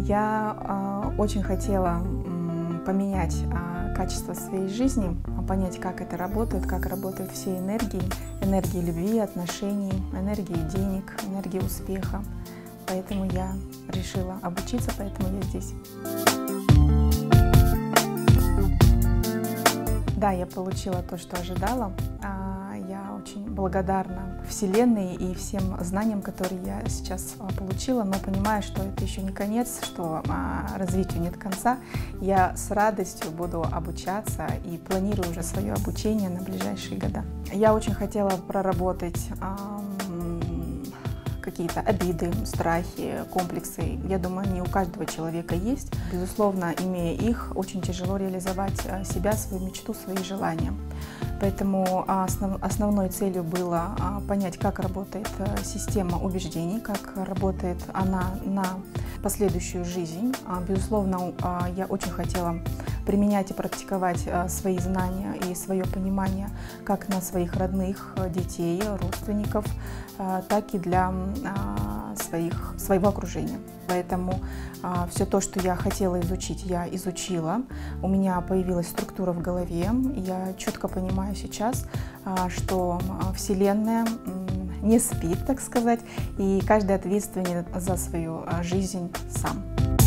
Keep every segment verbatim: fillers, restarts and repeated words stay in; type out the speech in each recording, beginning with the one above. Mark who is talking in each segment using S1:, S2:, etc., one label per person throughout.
S1: Я э, очень хотела э, поменять э, качество своей жизни, понять, как это работает, как работают все энергии, энергии любви, отношений, энергии денег, энергии успеха. Поэтому я решила обучиться, поэтому я здесь. Да, я получила то, что ожидала. Я очень благодарна Вселенной и всем знаниям, которые я сейчас получила, но понимаю, что это еще не конец, что развитию нет конца. Я с радостью буду обучаться и планирую уже свое обучение на ближайшие года. Я очень хотела проработать какие-то обиды, страхи, комплексы. Я думаю, они у каждого человека есть. Безусловно, имея их, очень тяжело реализовать себя, свою мечту, свои желания. Поэтому основ, основной целью было понять, как работает система убеждений, как работает она на последующую жизнь. Безусловно, я очень хотела применять и практиковать свои знания и свое понимание как на своих родных, детей, родственников, так и для своих, своего окружения. Поэтому все то, что я хотела изучить, я изучила. У меня появилась структура в голове. Я четко понимаю сейчас, что Вселенная не спит, так сказать, и каждый ответственен за свою жизнь сам.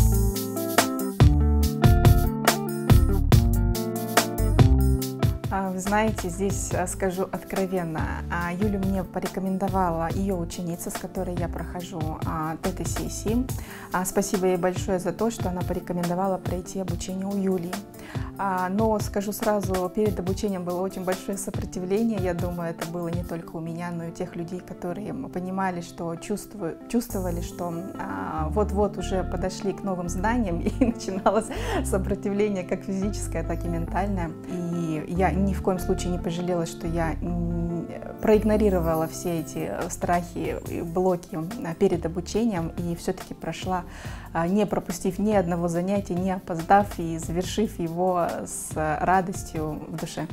S1: Вы знаете, здесь скажу откровенно, Юлю мне порекомендовала ее ученица, с которой я прохожу тета-сессии. Спасибо ей большое за то, что она порекомендовала пройти обучение у Юлии. Но скажу сразу, перед обучением было очень большое сопротивление. Я думаю, это было не только у меня, но и у тех людей, которые понимали, что чувствуют, чувствовали, что вот-вот уже подошли к новым знаниям, и начиналось сопротивление как физическое, так и ментальное. И я ни в коем случае не пожалела, что я проигнорировала все эти страхи и блоки перед обучением и все-таки прошла, не пропустив ни одного занятия, не опоздав и завершив его с радостью в душе.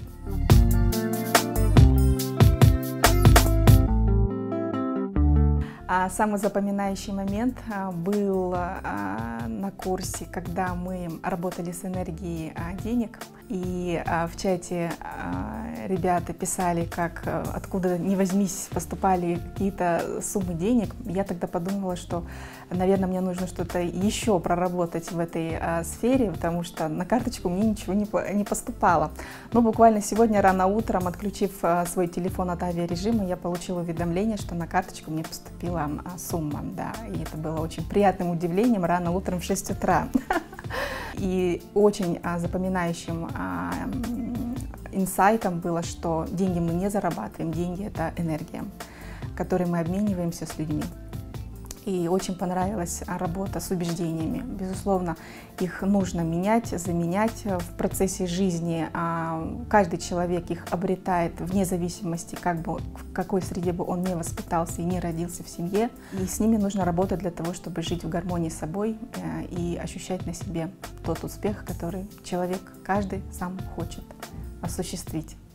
S1: Самый запоминающий момент был на курсе, когда мы работали с энергией денег, и в чате ребята писали, как откуда ни возьмись поступали какие-то суммы денег. Я тогда подумала, что, наверное, мне нужно что-то еще проработать в этой сфере, потому что на карточку мне ничего не поступало. Но буквально сегодня рано утром, отключив свой телефон от авиарежима, я получила уведомление, что на карточку мне поступила сумма. Да, и это было очень приятным удивлением рано утром в шесть утра. И очень запоминающим инсайтом было, что деньги мы не зарабатываем, деньги – это энергия, которой мы обмениваемся с людьми. И очень понравилась работа с убеждениями. Безусловно, их нужно менять, заменять в процессе жизни. Каждый человек их обретает вне зависимости, как бы, в какой среде бы он не воспитался и не родился в семье. И с ними нужно работать для того, чтобы жить в гармонии с собой и ощущать на себе тот успех, который человек каждый сам хочет осуществить.